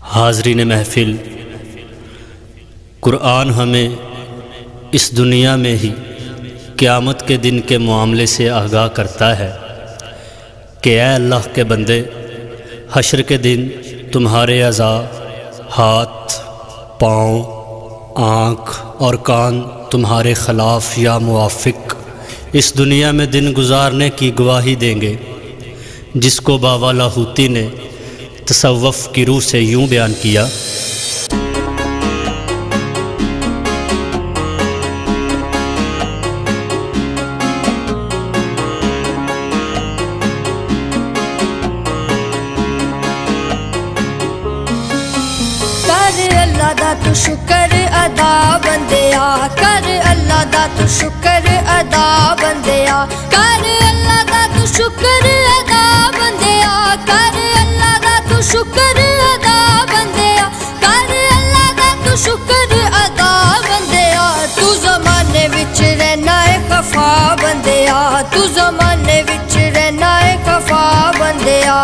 हाज़रीन महफ़िल, कुरान हमें इस दुनिया में ही क़यामत के दिन के मामले से आगाह करता है कि ऐ अल्लाह के बंदे, हश्र के दिन तुम्हारे अज़ा, हाथ, पाँव, आँख और कान तुम्हारे ख़िलाफ़ या मुवाफ़िक इस दुनिया में दिन गुजारने की गवाही देंगे, जिसको बाबा लाहौती ने तसव्वुफ़ की रूह से यूँ बयान किया। कर अल्लाह दा तू शुक्र अदा बंदिया, कर अल्लाह दा तू शुक्र अदा बंदिया, कर अल्लाह दा तू शुक्र अदा बंदिया, कर अल्लाह दा तू शुक्र अदा बंदिया, कर अल्लाह दा तू शुक्र अदा बंदिया। तू ज़माने विच रहना है खफा बंदिया, तू ज़माने विच रहना है खफा बंदिया।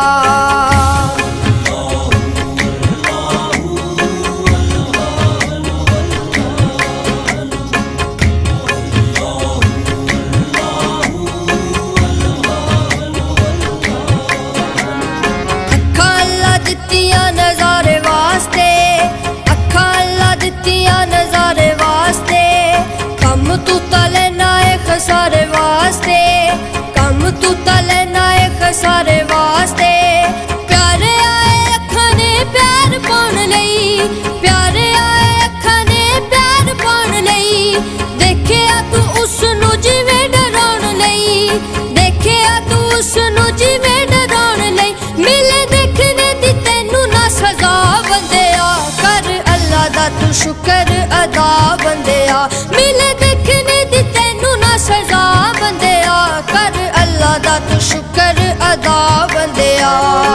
सारे वास्ते कम तू तलना है सारे वास्ते, प्यारे आए अखां ने प्यार पाउण लई, प्यारे आए अखां ने प्यार पाउण लई। देखिया तू उसनू जिवें डराउण लई, देखिया तू उसनू जिवें डराउण लई। मिले देखने दी तैनू ना सजा बंदिया, कर अल्लाह दा तू शुक्र अदा बंदिया। मिले देखने दी तैनू ना सजा बंदिया, कर अल्लाह दा तू शुक्र अदा बंदिया।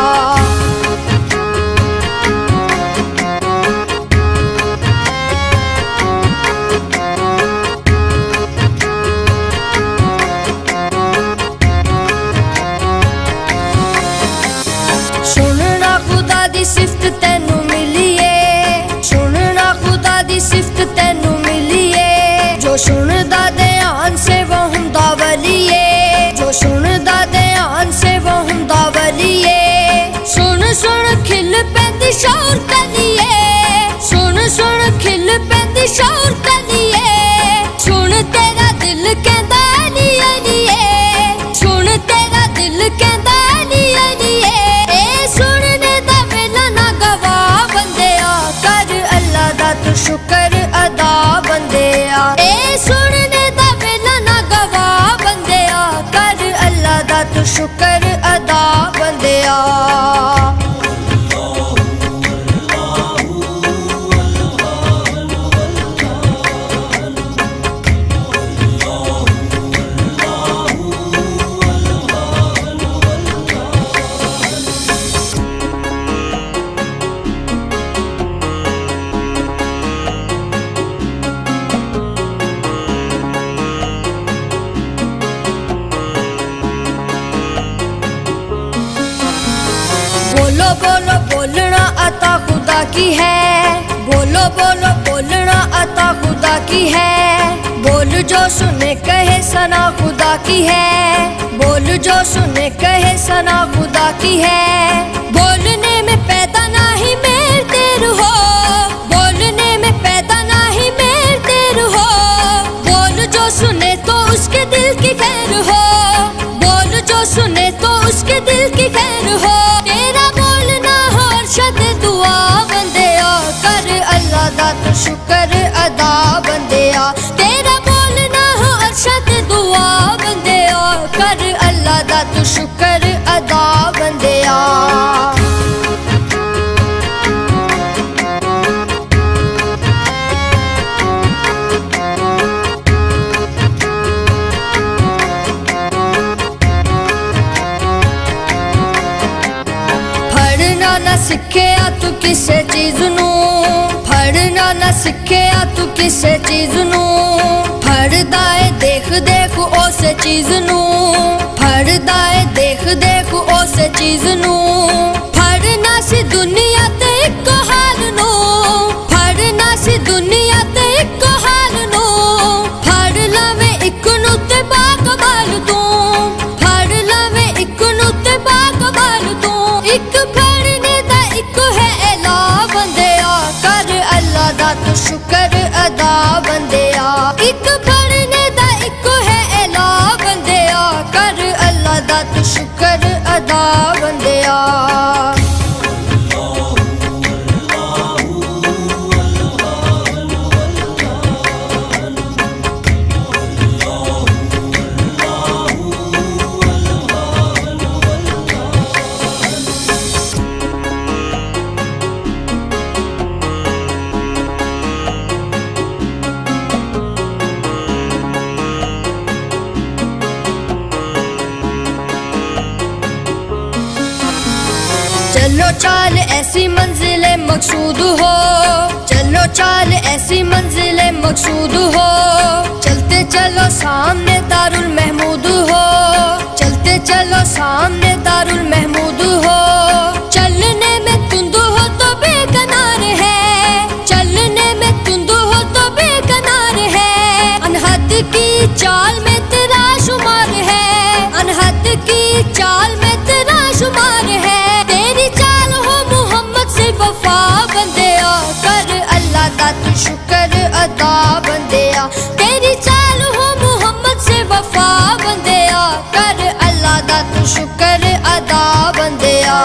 सुनना खुदा दी सिफ्त तैनू मिलिए, सुनना खुदा दी सिफ्त तैनू मिलिए। जो सुनदा ध्यान से वो हुंदा वलिए, जो सुनदा ध्यान से वो हुंदा वलिए। सुन सुन खिल पैंदी शौर तलिए, सुन सुन खिल पैंदी शौर तलिए। सुन तेरा दिल कहंदा अली अलिए, सुन तेरा दिल कहंदा अली अलिए। ए सुनने दा वेला ना गवा बंदिया, कर अल्लाह दा तू शुक्र अदा बंदिया। ए सुनने दा वेला ना गवा बंदिया, कर अल्लाह दा तू शुक्र अदा बंदिया। बोलो बोलो बोलना अता खुदा की है, बोलो बोलो बोलना अता खुदा की है। बोल जो सुने कहे सना खुदा की है, बोल जो सुने कहे सना खुदा की है। बोलने में पैदा ना ही मेर तेर हो, बोलने में पैदा ना ही मेर तेर हो। बोल जो सुने तो उसके दिल की खैर हो, बोल जो सुने तो उसके दिल की खैर हो। तेरा बोलना हो अरशद दुआ बंदिया, कर अल्लाह दा तू शुक्र अदा बंदिया। तेरा बोलना हो अरशद दुआ बंदिया, कर अल्लाह दा तू शुक्र अदा बंदिया। ना सिखिया तू किसे चीज नू, फड़ना ना सिखिया तू किसे चीज नू। फड़दा है देख देख उस चीज नू, फड़दा है देख देख उस चीज नू। फड़ना सी दुनिया ते इक चाल ऐसी मंजिले मकसूद हो, चलो चाल ऐसी मंजिले मकसूद हो। चलते चलो सामने दारुल महमूद हो, चलते चलो सामने दारुल महमूद हो। चलने में तुंद हो तो बेकनार है, चलने में तुंद हो तो बेकनार है। अनहद की चाल में तेरा शुमार है, अनहद की चाल में तेरा शुमार है। तेरी चाल हो मोहम्मद से वफा बंदेया, कर अल्लाह दा तू शुक्र अदा बंदेया। तेरी चाल हो मोहम्मद से वफा बंदेया, कर अल्लाह दा तू शुक्र अदा बंदेया।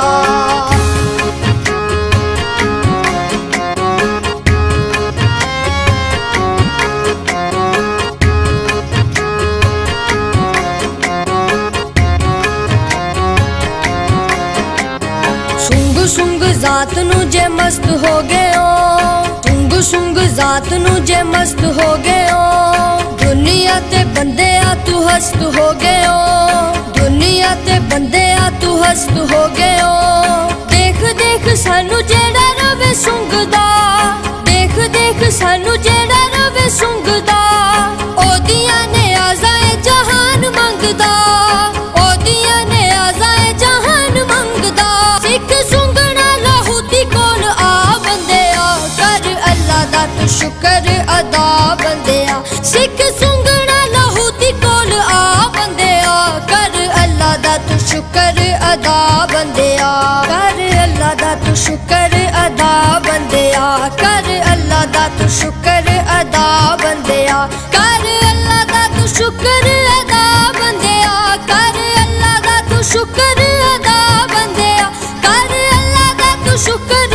सुंग जात नू जे मस्त हो गए हो, सुंग जात नू जे मस्त हो गए हो। दुनिया ते बंदे आ तू हस्त हो गए हो, दुनिया ते बंदे आ तू हस्त हो गए हो। देख देख सानू जेड़ा रवे सुंगदा, देख देख सानू जेड़ा रवे सुंगदा। ओदियां ने आज़ाए जहान मंगदा, ओदियां ने आज़ाए जहान मंगदा। सिख सुंगना लाहौती कोल आ बंदेया, कर अल्लाह दा तू शुक्र अदा बंदेया। सिख सुंगना लाहौती कोल आ बंदेया, कर अल्लाह दा तू शुक्र अदा बंदेया। कर अल्लाह दा तू शुक्र अदा बंदेया, कर अल्लाह दा तू शुक्र अदा बंदेया। कर अल्लाह दा तू शुक्र अदा बंदेया, कर अल्लाह दा तू शुक्र अदा बंदेया। कर अल्लाह दा तू शुक्र